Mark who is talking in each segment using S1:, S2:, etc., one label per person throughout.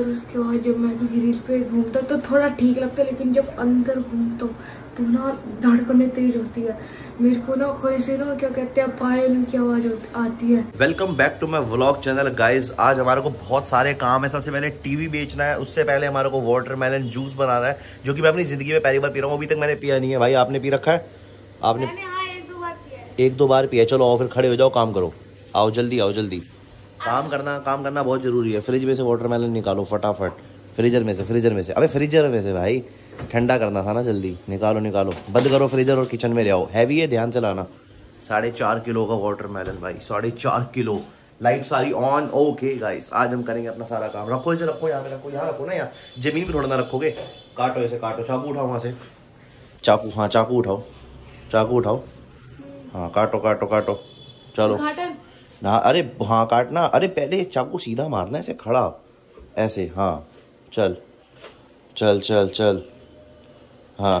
S1: और उसके बाद जब मैं ग्रिल पे घूमता तो थोड़ा ठीक लगता है, लेकिन जब अंदर घूमता हूँ तो ना धड़कनें तेज होती है मेरे को ना, कैसे ना क्या कहते हैं पायल की आवाज आती है।
S2: Welcome back to my vlog channel guys. आज हमारे को बहुत सारे काम है। सबसे पहले टीवी बेचना है, उससे पहले हमारे को वाटरमेलन जूस बनाना है, जो कि मैं अपनी जिंदगी में पहली बार पी रहा हूँ। अभी तक मैंने पिया नहीं है। भाई आपने पी रखा है? आपने?
S1: हाँ,
S2: एक दो बार पिया। चलो आओ फिर खड़े हो जाओ, काम करो। आओ जल्दी आओ जल्दी। काम करना बहुत जरूरी है। फ्रिज में से वाटरमेलन निकालो फटाफट। फ्रीजर में से अबे फ्रीजर में से भाई ठंडा करना था ना, जल्दी निकालो। बंद करो फ्रीजर और किचन में ले आओ। हैवी है, ध्यान से लाना। 4.5 किलो का वाटरमेलन भाई, 4.5 किलो। लाइट सारी ऑन। ओके गाइस, आज हम करेंगे अपना सारा काम। रखो इसे, रखो यहाँ पे, रखो यहाँ, रखो ना यहाँ। जमीन पे थोड़ा ना रखोगे। काटो इसे, काटो। चाकू उठाओ वहां से। चाकू, हाँ चाकू उठाओ। हाँ काटो। चलो ना, अरे हाँ काटना। अरे पहले चाकू सीधा मारना, ऐसे खड़ा, ऐसे। हाँ चल। हाँ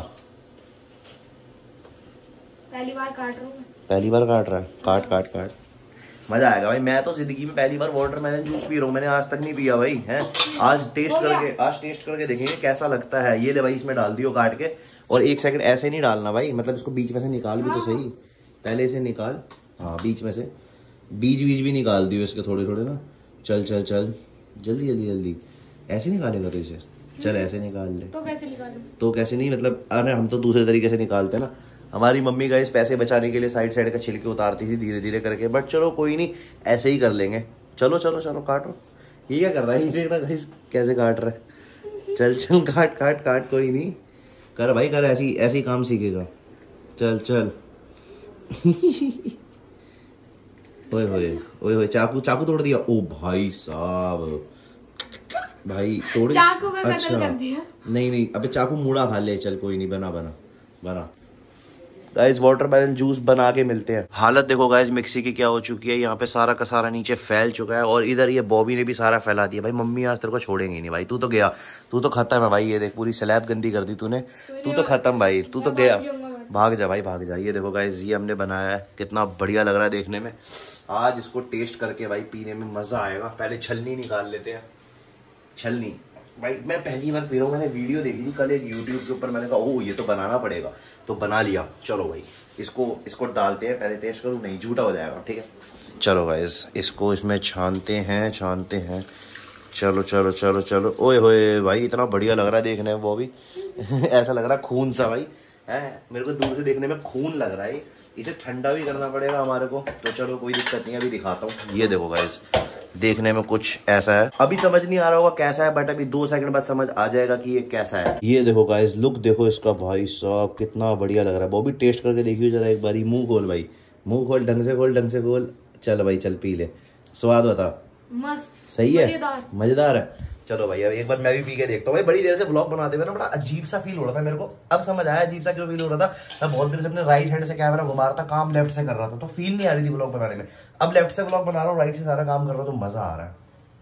S1: पहली बार काट रहा हूँ।
S2: पहली बार काट रहा है? काट। मजा आएगा भाई। मैं तो जिंदगी में पहली बार वाटरमेलन जूस पी रहा हूँ। मैंने आज तक नहीं पिया भाई, है। आज टेस्ट करके देखेंगे कैसा लगता है। ये ले भाई, इसमें डाल दियो काट के। और 1 सेकंड ऐसे नहीं डालना भाई, मतलब इसको बीच में से निकाल भी तो सही। पहले इसे निकाल, हाँ बीच में से। बीज भी निकाल दियो इसके थोड़े ना। चल जल्दी। ऐसे निकालेगा तो इसे? चल ऐसे निकाल ले।
S1: तो कैसे निकालूं?
S2: तो कैसे नहीं, मतलब अरे हम तो दूसरे तरीके से निकालते हैं ना। हमारी मम्मी का इस पैसे बचाने के लिए साइड का छिलके उतारती थी धीरे करके, बट चलो कोई नहीं, ऐसे ही कर लेंगे। चलो काटो। ये क्या कर रहा है? ये देख रहा है कैसे काट रहा है। चल काट। कोई नहीं, कर भाई कर। ऐसे ही काम सीखेगा। चल। ओए चाकू तोड़ दिया। ओ भाई साहब, भाई तोड़।
S1: चाकू का कत्ल
S2: अच्छा
S1: कर दिया।
S2: नहीं अबे चाकू मुड़ा खा ले। चल कोई नहीं, बना। गाइस वाटरमेलन जूस बना के मिलते हैं। हालत देखो गाइस मिक्सी की क्या हो चुकी है। यहाँ पे सारा का सारा नीचे फैल चुका है, और इधर ये बॉबी ने भी सारा फैला दिया। भाई मम्मी आज तेरे को छोड़ेंगे नहीं भाई। तू तो गया, तू तो खत्म है भाई। ये देख पूरी स्लैब गंदी कर दी तूने। तू तो खत्म भाई, तू तो गया। भाग जा भाई, भाग जा। ये देखो गाइस, ये हमने बनाया है, कितना बढ़िया लग रहा है देखने में। आज इसको टेस्ट करके भाई पीने में मजा आएगा। पहले छलनी निकाल लेते हैं। छलनी भाई मैं पहली बार पी रहा हूँ। मैंने वीडियो देखी थी कल एक यूट्यूब के ऊपर, मैंने कहा ओह ये तो बनाना पड़ेगा, तो बना लिया। चलो भाई इसको डालते हैं। पहले टेस्ट करूँ, नहीं झूठा हो जाएगा, ठीक है। चलो गाइस इसको इसमें छानते हैं। चलो। ओए होए भाई, इतना बढ़िया लग रहा है देखने में वो भी। ऐसा लग रहा है खून सा भाई, है। मेरे को दूर से देखने में खून लग रहा है। इसे ठंडा भी करना पड़ेगा हमारे को, तो चलो कोई दिक्कत नहीं है, अभी दिखाता हूँ। ये देखो गाइस, देखने में कुछ ऐसा है। अभी समझ नहीं आ रहा होगा कैसा है, बट अभी 2 सेकंड बाद समझ आ जाएगा कि ये कैसा है। ये देखो गाइस, लुक देखो इसका भाई साहब, कितना बढ़िया लग रहा है। वो भी टेस्ट करके देखिए जरा एक बारी। मुंह खोल भाई, मुंह खोल, ढंग से खोल। चल भाई चल पी ले, स्वाद बता।
S1: मस्त,
S2: सही है, मजेदार है। चलो भाई अब एक बार मैं भी पी के देखता हूँ। भाई बड़ी देर से व्लॉग बनाते हुए ना बड़ा अजीब सा फील हो रहा था मेरे को। अब समझ आया अजीब सा क्यों फील हो रहा था। मैं बहुत देर से अपने राइट हैंड से कैमरा घुमा रहा था, काम लेफ्ट से कर रहा था, तो फील नहीं आ रही थी व्लॉग बनाने में। अब लेफ्ट से व्लॉग बना रहा हूँ, राइट से सारा काम कर रहा हूँ, तो मजा आ रहा है।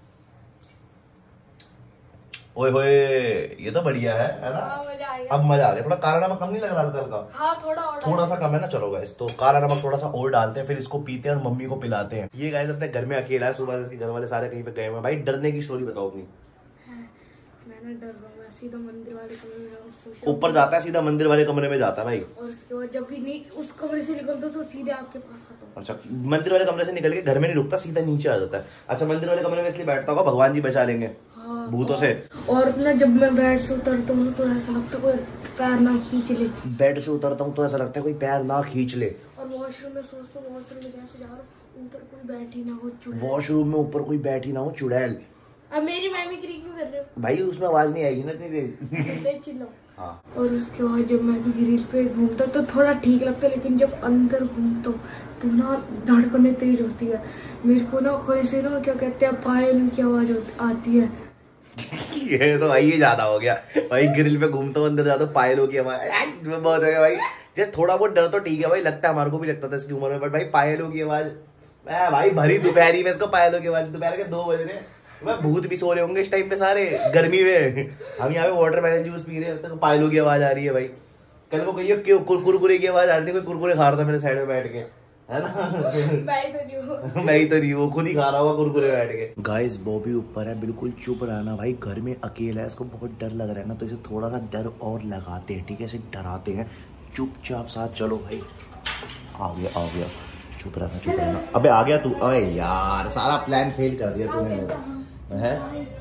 S2: ओए होए, ये तो बढ़िया है ना। अब मजा आ गया। थोड़ा काला नमक कम नहीं लग रहा हल्का? हाँ थोड़ा सा कम है ना। चलो गाइस, तो काला नमक थोड़ा सा और डालते हैं, फिर इसको पीते हैं और मम्मी को पिलाते हैं। ये गाइस अपने घर में अकेला है, सुबह से इसके घर वाले सारे कहीं पे गए हुए हैं। भाई डरने की स्टोरी बताओ अपनी।
S1: मैं डर रहा हूँ, सीधा मंदिर वाले कमरे में
S2: ऊपर जाता है, सीधा मंदिर वाले कमरे में जाता है भाई।
S1: और उसके बाद जब भी नहीं उस कमरे से निकलता तो सीधे आपके पास आता हूँ।
S2: अच्छा, मंदिर वाले कमरे से निकल के घर में नहीं रुकता, सीधा नीचे आ जाता है। अच्छा, मंदिर वाले कमरे में इसलिए बैठता होगा भगवान जी बचा लेंगे भूतों से।
S1: और ना जब मैं बेड से उतरता हूँ तो ऐसा लगता है कोई पैर ना खींच ले।
S2: बेड से उतरता हूँ तो ऐसा लगता है कोई पैर ना खींच ले।
S1: और वॉशरूम में सोचता हूँ, वॉशरूम में जैसे जा रहा हूँ ऊपर कोई बैठी ना हो चुड़ैल।
S2: वॉशरूम में ऊपर कोई बैठी ना हो चुड़ैल।
S1: अब मेरी मिमिक्री क्यों कर रहे हो
S2: भाई? उसमें आवाज नहीं आएगी ना इतनी देर।
S1: चिल्लाओ।
S2: हाँ।
S1: और उसके बाद जब मैं ग्रिल पे घूमता तो थोड़ा ठीक लगता है, लेकिन जब अंदर घूमता हूँ तो ना धड़कनें तेज होती है मेरे को ना, कैसे ना क्या कहते हैं पायल की आवाज आती है।
S2: ये तो भाई ये ज्यादा हो गया भाई। ग्रिल पे घूमता हूँ, अंदर जाता हूँ, पायलों की आवाज बहुत हो गया भाई। ये थोड़ा बहुत डर तो ठीक है भाई, लगता है हमारे को भी लगता था इसकी उम्र में, बट भाई पायलों की आवाज, भाई भरी दोपहरी में इसको पायलों की आवाज। दोपहर के 2 बज रहे, मैं भूत भी सो रहे होंगे इस टाइम पे सारे गर्मी में। हम यहाँ पे वाटरमेलन जूस पी रहे हैं, तो पायलों की आवाज आ रही है भाई। कल को कहिए क्यों कुरकुरे की आवाज आ रही थी, कोई कुरकुरे खा रहा था मेरे साइड में बैठ के, है ना।
S1: मैं ही तो नहीं हूँ।
S2: मैं ही तो नहीं हूँ, खुद ही खा रहा होगा कुरकुरे बैठ के। गाइस बॉबी ऊपर है, बिल्कुल चुप रहना भाई, घर में अकेला है, इसको बहुत डर लग रहा है ना, तो इसे थोड़ा सा डर और लगाते हैं, ठीक है, इसे डराते हैं, चुपचाप साथ चलो भाई। आ गया, चुप रहना। अबे आ गया तू, अबे यार सारा प्लान फेल कर दिया तूने है।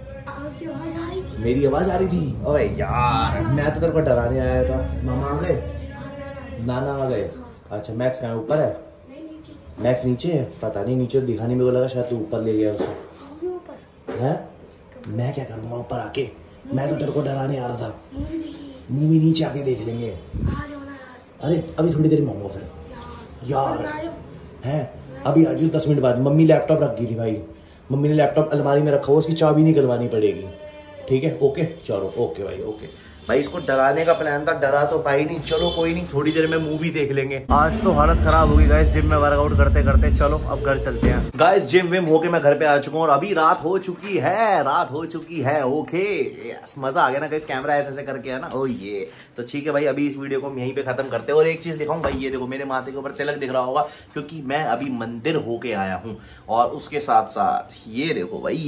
S2: मेरी आवाज आ रही थी, अबे यार मैं तो तेरे को डराने आया था। मामा आ गए, नाना आ गए। अच्छा मैक्स कहाँ ऊपर है? मैक्स नीचे है, पता नहीं, नीचे दिखाने मेरे को लगा शायद तू ऊपर ले गया उसे। है मैं क्या करूँगा ऊपर आके, मैं तो तेरे को डराने आ रहा था। मूवी नीचे आके देख लेंगे। अरे अभी थोड़ी देर में आऊंगा फिर यार। है अभी आ जाओ 10 मिनट बाद। मम्मी लैपटॉप रख गई थी भाई, मम्मी ने लैपटॉप अलमारी में रखा हुआ, उसकी चाबी निकलवानी पड़ेगी, ठीक है। ओके चलो, ओके भाई, ओके भाई। इसको डराने का प्लान था, डरा तो पाई नहीं, चलो कोई नहीं, थोड़ी देर में मूवी देख लेंगे। आज तो हालत खराब होगी गाइस जिम में वर्कआउट करते करते। चलो अब घर चलते हैं गाइस। जिम विम होके मैं घर पे आ चुका हूँ और अभी रात हो चुकी है। ओके यस, मजा आ गया ना गाइस, कैमरा ऐसे करके है ना। ओ ये तो ठीक है भाई, अभी इस वीडियो को हम यहीं पे खत्म करते हैं। और एक चीज दिखाऊं भाई, ये देखो मेरे माथे के ऊपर तिलक दिख रहा होगा, क्योंकि मैं अभी मंदिर होके आया हूँ। और उसके साथ साथ ये देखो भाई,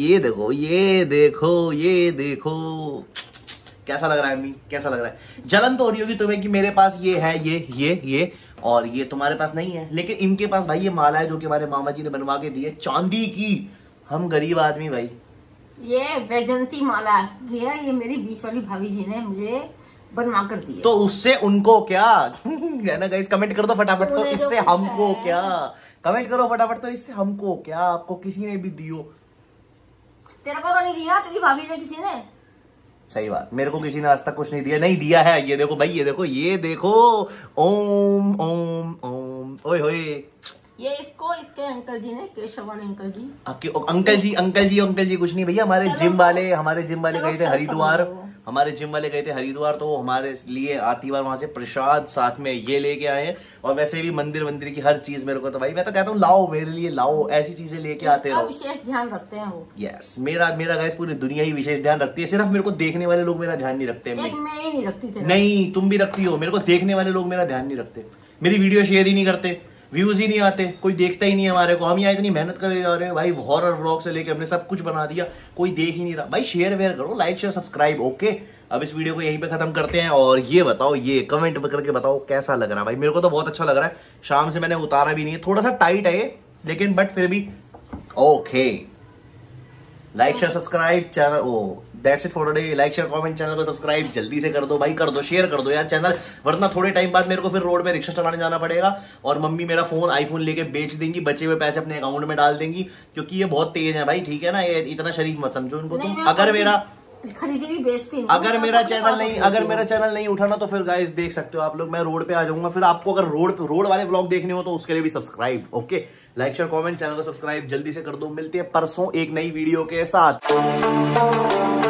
S2: ये देखो कैसा लग रहा है अम्मी, कैसा लग रहा है? जलन तो हो रही होगी तुम्हें कि मेरे पास ये है, ये और ये तुम्हारे पास नहीं है, लेकिन इनके पास भाई ये माला है जो कि हमारे मामा जी ने बनवा के दी है, चांदी की। हम गरीब आदमी भाई।
S3: ये वैजंती माला ये मेरी बीच वाली भाभी जी ने मुझे बनवा कर दी है।
S2: तो उससे उनको क्या है ना गाइस, कमेंट कर दो फटाफट। तो इससे हमको क्या, कमेंट करो फटाफट। तो इससे हमको क्या, आपको किसी ने भी दियो?
S3: तेरे को तो नहीं दिया, तेरी भाभी ने किसी ने।
S2: सही बात, मेरे को किसी ने आज तक कुछ नहीं दिया, नहीं दिया है। ये देखो भाई, ये देखो ओम ओम ओम ओए होए।
S3: ये इसको इसके अंकल जी ने, केशव वाले अंकल जी।
S2: अंकल जी कुछ नहीं भैया, हमारे जिम वाले गए थे हरिद्वार। तो हमारे लिए आती बार वहां से प्रसाद साथ में ये लेके आए। और वैसे भी मंदिर की हर चीज मेरे को तो भाई, मैं तो कहता हूँ लाओ मेरे लिए, लाओ ऐसी चीजें लेके आते रहो।
S3: विशेष ध्यान रखते हैं वो।
S2: यस, मेरा गाइस पूरी दुनिया ही विशेष ध्यान रखती है, सिर्फ मेरे को देखने वाले लोग मेरा ध्यान नहीं रखते।
S3: मैं ही नहीं रखती।
S2: नहीं तुम भी रखती हो, मेरे को देखने वाले लोग मेरा ध्यान नहीं रखते, मेरी वीडियो शेयर ही नहीं करते, व्यूज ही नहीं आते, कोई देखता ही नहीं है हमारे को। हम यहाँ इतनी मेहनत करे जा रहे हैं भाई, हॉरर व्लॉग से लेके हमने सब कुछ बना दिया, कोई देख ही नहीं रहा भाई। शेयर वेयर करो, लाइक शेयर सब्सक्राइब। ओके अब इस वीडियो को यहीं पे खत्म करते हैं। और ये बताओ, ये कमेंट करके बताओ कैसा लग रहा है भाई। मेरे को तो बहुत अच्छा लग रहा है, शाम से मैंने उतारा भी नहीं है, थोड़ा सा टाइट है ये, लेकिन बट फिर भी okay. Like share subscribe channel, that's it for today. Like share comment, channel को सब्सक्राइब जल्दी से कर दो भाई, कर दो, शेयर कर दो यार चैनल, वरना थोड़े टाइम बाद मेरे को फिर रोड पे रिक्शा चलाने जाना पड़ेगा और मम्मी मेरा फोन आईफोन लेके बेच देंगी, बचे हुए पैसे अपने अकाउंट में डाल देंगी, क्योंकि ये बहुत तेज है भाई, ठीक है ना। ये इतना शरीफ मत समझो इनको तुम। अगर मेरा
S3: खरीदी भी बेचती नहीं,
S2: अगर मेरा चैनल नहीं उठाना तो फिर गाइस देख सकते हो आप लोग, मैं रोड पे आ जाऊंगा। फिर आपको अगर रोड वाले व्लॉग देखने हो तो उसके लिए भी subscribe. Okay like share comment, channel को सब्सक्राइब जल्दी से कर दो। मिलते हैं परसों एक नई वीडियो के साथ।